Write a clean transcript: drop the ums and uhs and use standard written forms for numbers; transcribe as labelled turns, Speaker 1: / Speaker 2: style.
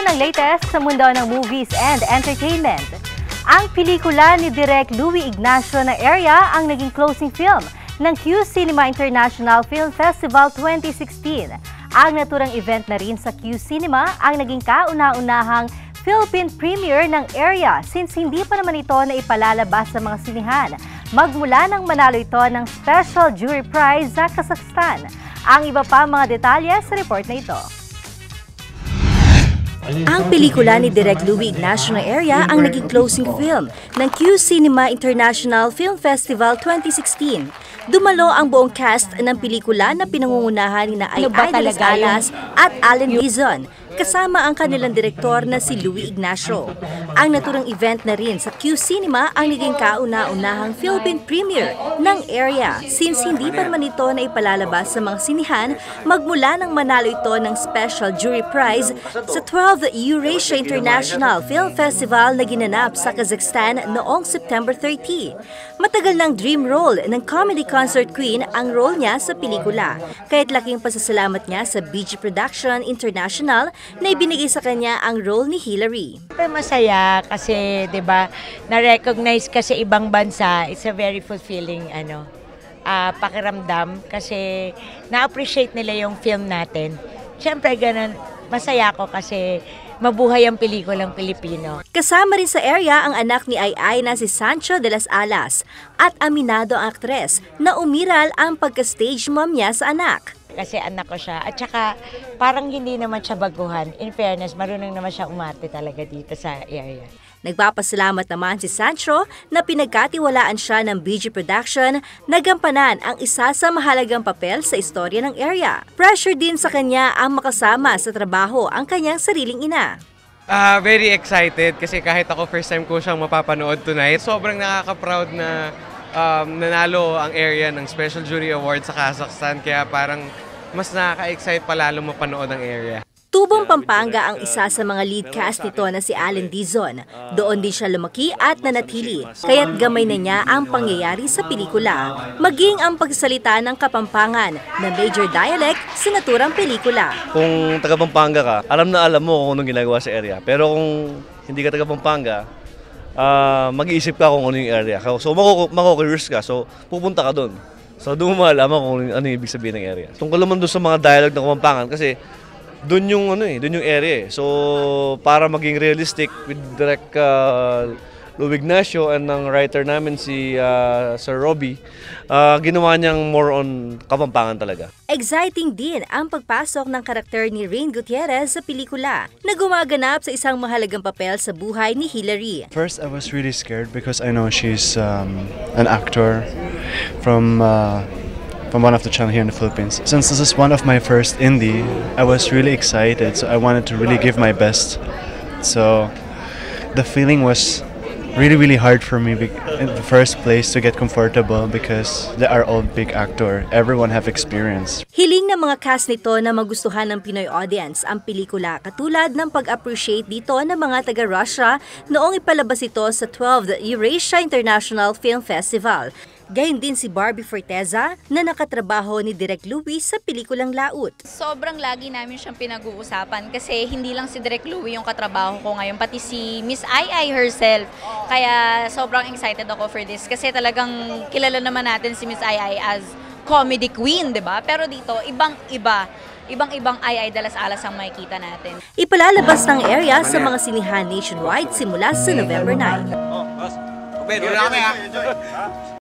Speaker 1: ang latest sa mundo ng movies and entertainment. Ang pelikula ni Direk Louie Ignacio na Area ang naging closing film ng Q Cinema International Film Festival 2016. Ang naturang event na rin sa Q Cinema ang naging kauna-unahang Philippine premiere ng Area since hindi pa naman ito na ipalalabas sa mga sinihan. Magmula nang manalo ito ng Special Jury Prize sa Kazakhstan. Ang iba pa mga detalye sa report na ito. Ang pelikula ni Direk Louie Ignacio na Area ang naging closing film ng Q Cinema International Film Festival 2016. Dumalo ang buong cast ng pelikula na pinangungunahan ni Ay de las Alas at Allen Dizon, kasama ang kanilang direktor na si Louie Ignacio. Ang naturang event na rin sa Q Cinema ang naging kauna-unahang Philippine premiere ng Area since hindi pa naman ito na ipalalabas sa mga sinihan magmula nang manalo ito ng Special Jury Prize sa 12th Eurasia International Film Festival na ginanap sa Kazakhstan noong September 30. Matagal ng dream role ng comedy concert queen ang role niya sa pelikula. Kaya't laking pasasalamat niya sa BG Production International na ibinigay sa kanya ang role ni Hillary.
Speaker 2: Masaya kasi 'di ba, na-recognize kasi ibang bansa. It's a very fulfilling pakiramdam kasi na-appreciate nila yung film natin. Siyempre ganun, masaya ako kasi mabuhay ang pelikulang Pilipino.
Speaker 1: Kasama rin sa Area ang anak ni Ay na si Sancho de las Alas at aminado ang aktres na umiral ang pagka-stage mom niya sa anak.
Speaker 2: Kasi anak ko siya at saka parang hindi naman siya baguhan. In fairness, marunong naman siya umarte talaga dito sa Area.
Speaker 1: Nagpapasalamat naman si Sancho na pinagkatiwalaan siya ng BG Production na gampanan ang isa sa mahalagang papel sa istorya ng Area. Pressure din sa kanya ang makasama sa trabaho ang kanyang sariling ina.
Speaker 3: Very excited kasi kahit ako first time ko siyang mapapanood tonight. Sobrang nakaka-proud na nanalo ang Area ng Special Jury Award sa Kazakhstan kaya parang mas nakaka-excite pa lalo mapanood ang Area.
Speaker 1: Tubong Pampanga ang isa sa mga lead cast nito na si Allen Dizon. Doon din siya lumaki at nanatili, kaya't gamay na niya ang pangyayari sa pelikula. Maging ang pagsalita ng Kapampangan na major dialect sa naturang pelikula.
Speaker 4: Kung taga Pampanga ka, alam mo kung anong ginagawa sa Area. Pero kung hindi ka taga Pampanga, mag-iisip ka kung ano yung Area. So mako-curious ka, so pupunta ka doon. So doon mo malaman kung ano yung ibig sabihin ng Area. Tungkol naman doon sa mga dialogue ng Kapampangan kasi doon yung doon yung area. So para maging realistic with Direk Louie Ignacio and ng writer namin si Sir Robbie, ginawa niyang more on Kapampangan talaga.
Speaker 1: Exciting din ang pagpasok ng karakter ni Rain Gutierrez sa pelikula na gumaganap sa isang mahalagang papel sa buhay ni Hillary.
Speaker 5: First, I was really scared because I know she's an actor from one of the channel here in the Philippines. Since this is one of my first indie, I was really excited, so I wanted to really give my best. So the feeling was really hard for me in the first place to get comfortable because they are all big actor. Everyone have experience.
Speaker 1: Hiling ng mga cast nito na magustuhan ng Pinoy audience ang pelikula katulad ng pag-appreciate dito ng mga taga-Russia noong ipalabas ito sa 12th Eurasia International Film Festival. Gayun din si Barbie Forteza na nakatrabaho ni Direk Louie sa pelikulang Laut.
Speaker 6: Sobrang lagi namin siyang pinag-uusapan kasi hindi lang si Direk Louie yung katrabaho ko ngayon, pati si Miss Ay herself. Kaya sobrang excited ako for this kasi talagang kilala naman natin si Miss Ay as comedy queen, di ba? Pero dito, ibang-ibang Ay de las Alas ang makikita natin.
Speaker 1: Ipalalabas ng Area sa mga sinihan nationwide simula sa November 9.